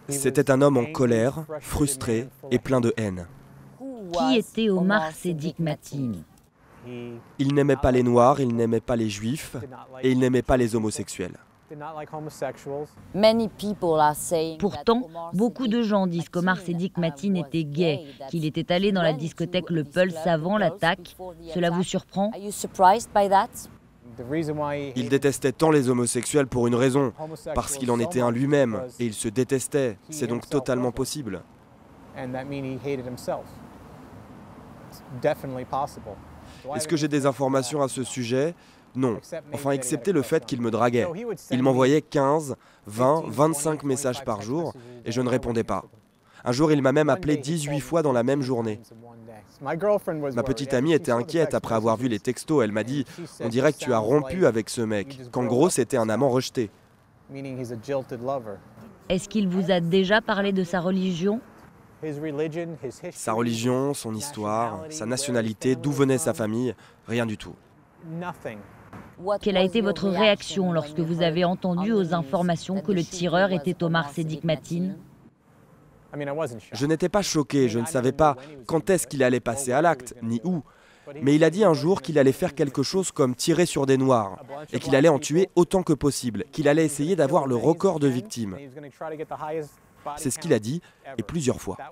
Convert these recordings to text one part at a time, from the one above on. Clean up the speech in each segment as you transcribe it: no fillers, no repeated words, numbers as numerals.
C'était un homme en colère, frustré et plein de haine. Qui était Omar Sédiq Mateen? Il n'aimait pas les Noirs, il n'aimait pas les Juifs et il n'aimait pas les homosexuels. Pourtant, beaucoup de gens disent qu'Omar Sédiq Mateen était gay, qu'il était allé dans la discothèque Le Pulse avant l'attaque. Cela vous surprend? Il détestait tant les homosexuels pour une raison, parce qu'il en était un lui-même, et il se détestait. C'est donc totalement possible. Est-ce que j'ai des informations à ce sujet? Non. Enfin, excepté le fait qu'il me draguait. Il m'envoyait 15, 20, 25 messages par jour, et je ne répondais pas. Un jour, il m'a même appelé 18 fois dans la même journée. Ma petite amie était inquiète après avoir vu les textos. Elle m'a dit « On dirait que tu as rompu avec ce mec », qu'en gros c'était un amant rejeté. Est-ce qu'il vous a déjà parlé de sa religion? Sa religion, son histoire, sa nationalité, d'où venait sa famille, rien du tout. Quelle a été votre réaction lorsque vous avez entendu aux informations que le tireur était Omar Sédiq Mateen? Je n'étais pas choqué, je ne savais pas quand est-ce qu'il allait passer à l'acte, ni où. Mais il a dit un jour qu'il allait faire quelque chose comme tirer sur des Noirs, et qu'il allait en tuer autant que possible, qu'il allait essayer d'avoir le record de victimes. C'est ce qu'il a dit, et plusieurs fois.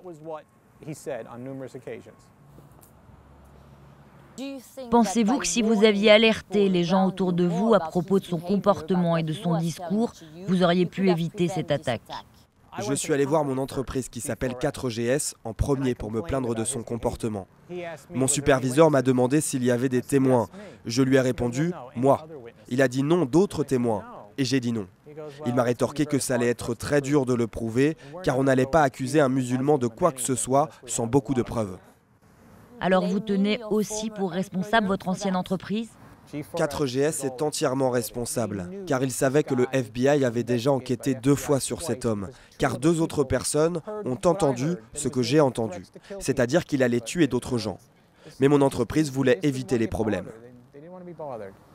Pensez-vous que si vous aviez alerté les gens autour de vous à propos de son comportement et de son discours, vous auriez pu éviter cette attaque? Je suis allé voir mon entreprise qui s'appelle 4GS en premier pour me plaindre de son comportement. Mon superviseur m'a demandé s'il y avait des témoins. Je lui ai répondu « moi ». Il a dit non, d'autres témoins. Et j'ai dit non. Il m'a rétorqué que ça allait être très dur de le prouver, car on n'allait pas accuser un musulman de quoi que ce soit sans beaucoup de preuves. Alors vous tenez aussi pour responsable votre ancienne entreprise? 4GS est entièrement responsable, car il savait que le FBI avait déjà enquêté 2 fois sur cet homme, car 2 autres personnes ont entendu ce que j'ai entendu, c'est-à-dire qu'il allait tuer d'autres gens. Mais mon entreprise voulait éviter les problèmes.